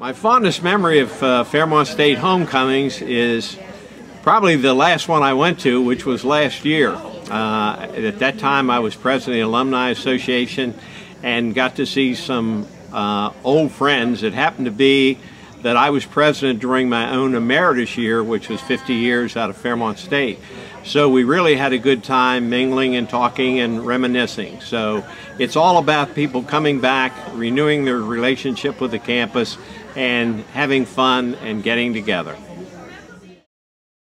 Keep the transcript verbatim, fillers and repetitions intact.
My fondest memory of uh, Fairmont State homecomings is probably the last one I went to, which was last year. Uh, at that time I was president of the Alumni Association and got to see some uh, old friends. It happened to be that I was president during my own emeritus year, which was fifty years out of Fairmont State. So we really had a good time mingling and talking and reminiscing. So it's all about people coming back, renewing their relationship with the campus, and having fun and getting together.